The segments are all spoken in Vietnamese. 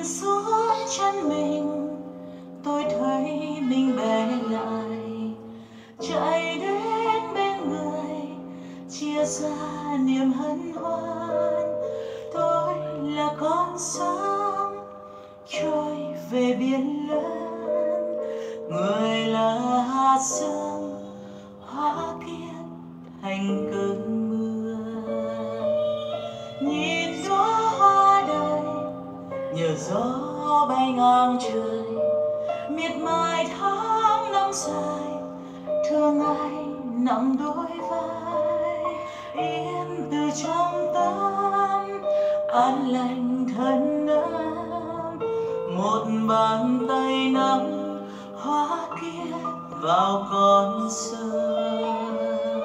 xuống chân mình, tôi thấy mình bé lại, chạy đến bên người chia sẻ niềm hân hoan. Tôi là con sóng trôi về biển lớn, người là hạt sương hóa kiếp thành cơn mưa. Nhìn đóa hoa đời nhờ gió bay ngang trời, miệt mài tháng năm dài, thương ai nặng đôi vai. Yên từ trong tâm an lành thân ấm, một bàn tay nắm hóa kiếp vào con sông.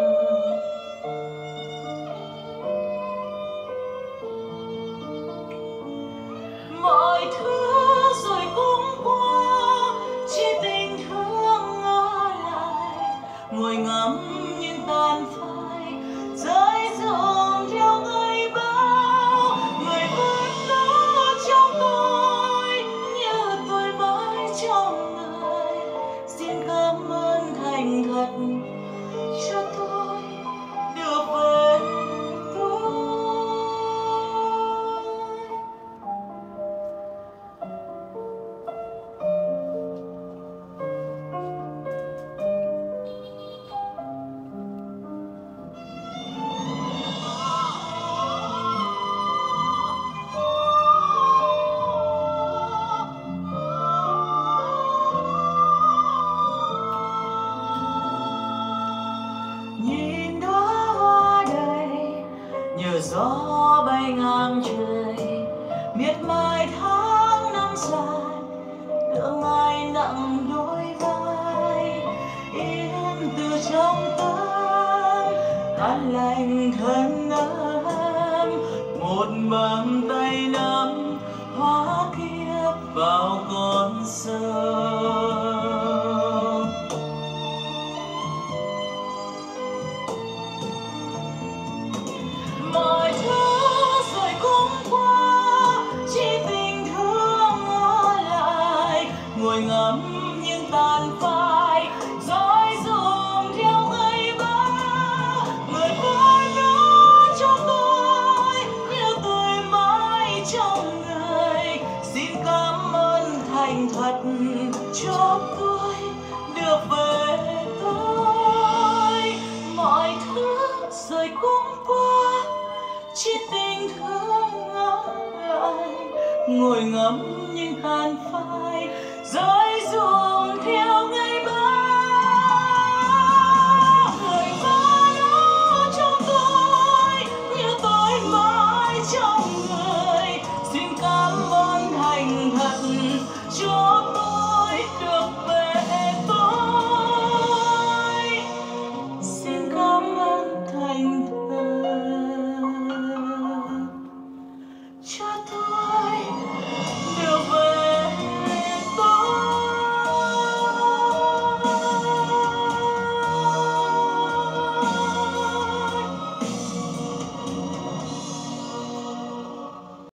Mọi thứ rồi cũng qua, chỉ tình thương ở lại, ngồi ngắm những tàn phai rơi rụng theo ngày bão. Người vẫn đó trong tôi như tôi mãi trong người, xin cảm ơn thành thật cho tôi được về tôi. Nhìn đóa hoa đời nhờ gió bay ngang trời, miệt mài tháng năm dài, lượng ai nặng đôi vai. Yên từ trong tâm an lành thân ấm, một bàn tay nắm hóa kiếp vào con sông. Mọi thứ rồi cũng qua, chỉ tình thương ở lại, ngồi ngắm những tàn phai rơi rụng theo ngày bão. Người vẫn đó cho tôi như tôi mãi trong người, xin cảm ơn thành thật cho tôi được về tôi. Mọi thứ rồi cũng qua, chỉ tình thương ở lại, ngồi ngắm những tàn phai rơi rụng theo ngày bão.